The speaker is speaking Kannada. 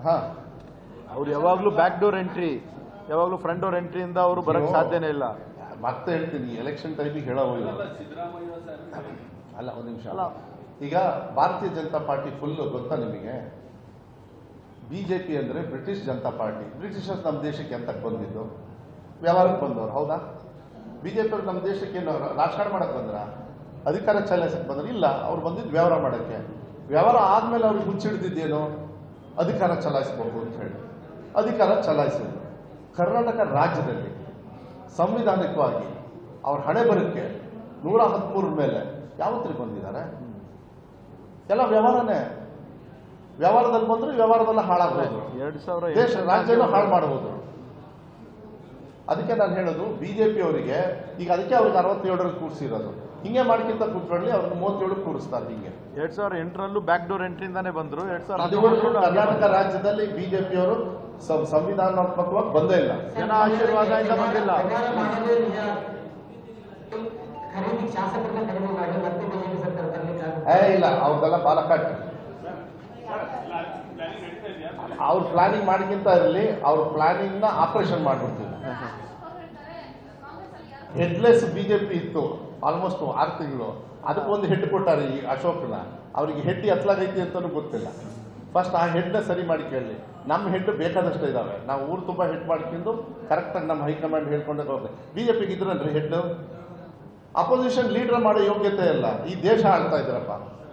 ಹಾ, ಅವ್ರು ಯಾವಾಗಲೂ ಬ್ಯಾಕ್ ಡೋರ್ ಎಂಟ್ರಿ, ಯಾವಾಗಲೂ ಫ್ರಂಟ್ ಡೋರ್ ಎಂಟ್ರಿಯಿಂದ ಅವರು ಬರಕ್ಕೆ ಸಾಧ್ಯನೇ ಇಲ್ಲ. ಮತ್ತೆ ಹೇಳ್ತೀನಿ, ಎಲೆಕ್ಷನ್ ಟೈಮಿಗೆ ಹೇಳೋ ಅಲ್ಲ, ಒಂದು ನಿಮಿಷ ಅಲ್ಲ. ಈಗ ಭಾರತೀಯ ಜನತಾ ಪಾರ್ಟಿ ಫುಲ್ ಗೊತ್ತಾ ನಿಮಗೆ? ಬಿಜೆಪಿ ಅಂದ್ರೆ ಬ್ರಿಟಿಷ್ ಜನತಾ ಪಾರ್ಟಿ. ಬ್ರಿಟಿಷರ್ಸ್ ನಮ್ಮ ದೇಶಕ್ಕೆ ಅಂತ ಬಂದಿದ್ದು ವ್ಯವಹಾರಕ್ಕೆ ಬಂದವರು, ಹೌದಾ? ಬಿಜೆಪಿ ಅವ್ರು ನಮ್ಮ ದೇಶಕ್ಕೆ ಏನು ರಾಜಕಾರಣ ಮಾಡಕ್ಕೆ ಬಂದ್ರ, ಅಧಿಕಾರ ಚಲಾಯಿಸಕ್ಕೆ ಬಂದ್ರೆ? ಇಲ್ಲ, ಅವ್ರು ಬಂದಿದ್ದು ವ್ಯವಹಾರ ಮಾಡಕ್ಕೆ. ವ್ಯವಹಾರ ಆದ್ಮೇಲೆ ಅವ್ರಿಗೆ ಹುಚ್ಚಿಡ್ದಿದ್ದೇನು? ಅಧಿಕಾರ ಚಲಾಯಿಸಬೇಕು ಅಂತ ಹೇಳಿ ಅಧಿಕಾರ ಚಲಾಯಿಸಿದ್ರು. ಕರ್ನಾಟಕ ರಾಜ್ಯದಲ್ಲಿ ಸಂವಿಧಾನಿಕವಾಗಿ ಅವ್ರ ಹಣೆ ಬರಕ್ಕೆ 113 ಮೇಲೆ ಯಾವತ್ತಿಗೆ ಬಂದಿದ್ದಾರೆ? ಎಲ್ಲ ವ್ಯವಹಾರನೇ. ವ್ಯವಹಾರದಲ್ಲಿ ಬಂದ್ರು ವ್ಯವಹಾರದಲ್ಲ ಹಾಳಾಗಬಹುದು, ದೇಶ ರಾಜ್ಯನೂ ಹಾಳು ಮಾಡಬಹುದು. ಅದಕ್ಕೆ ನಾನು ಹೇಳೋದು ಬಿಜೆಪಿ ಅವರಿಗೆ ಈಗ, ಅದಕ್ಕೆ ಅವ್ರಿಗೆ 67ರಲ್ಲಿ ಕೂರಿಸಿರೋದು. ಹಿಂಗೆ ಮಾಡ್ಕಿಂತ ಕೂತ್ಕೊಳ್ಳಿ, ಅವ್ರನ್ನ 37 ಕೂರಿಸ್ತಾರೆ. ಹಿಂಗೆ 2008ರಲ್ಲೂ ಬ್ಯಾಕ್ ಡೋರ್ ಎಂಟ್ರಿಯಿಂದಾನೇ ಬಂದ್ರು. 2017 ಕರ್ನಾಟಕ ರಾಜ್ಯದಲ್ಲಿ ಬಿಜೆಪಿ ಅವರು ಸಂವಿಧಾನಾತ್ಮಕವಾಗಿ ಬಂದೇ ಇಲ್ಲ. ಜನ ಆಶೀರ್ವಾದದಿಂದ ಬಂದಿಲ್ಲ. ಇಲ್ಲ, ಅವ್ರದೆಲ್ಲ ಬಾಲಕಾಟ್. ಅವ್ರ ಪ್ಲಾನಿಂಗ್ ಮಾಡಿಗಿಂತ ಇರಲಿ, ಅವ್ರ ಪ್ಲಾನಿಂಗ್ ನ ಆಪರೇಷನ್ ಮಾಡ್ಬಿಡ್ತೀವಿ. ಹೆಡ್ಲೆಸ್ ಬಿಜೆಪಿ ಇತ್ತು ಆಲ್ಮೋಸ್ಟ್ 6 ತಿಂಗಳು. ಅದಕ್ಕೊಂದು ಹೆಡ್ ಕೊಟ್ಟಾರೆ ಈ ಅಶೋಕ್ನ. ಅವ್ರಿಗೆ ಹೆಡ್ ಎತ್ತಲಾಗೈತಿ ಅಂತಾನು ಗೊತ್ತಿಲ್ಲ. ಫಸ್ಟ್ ಆ ಹೆಡ್ನ ಸರಿ ಮಾಡಿ ಕೇಳಲಿ. ನಮ್ಮ ಹೆಡ್ ಬೇಕಾದಷ್ಟು ಇದಾವೆ, ನಾವು ಊರು ತುಂಬ ಹೆಡ್ ಮಾಡ್ಕೊಂಡು ಕರೆಕ್ಟಾಗಿ ನಮ್ಮ ಹೈಕಮಾಂಡ್ ಹೇಳ್ಕೊಂಡೇ ಹೋಗ್ಬೇಕು. ಬಿಜೆಪಿಗೆ ಇದ್ರನ್ರಿ ಹೆಡ್, ಅಪೋಸಿಷನ್ ಲೀಡರ್ ಮಾಡೋ ಯೋಗ್ಯತೆ ಇಲ್ಲ. ಈ ದೇಶ ಆಳ್ತಾ ಇದ್ರಪ್ಪ.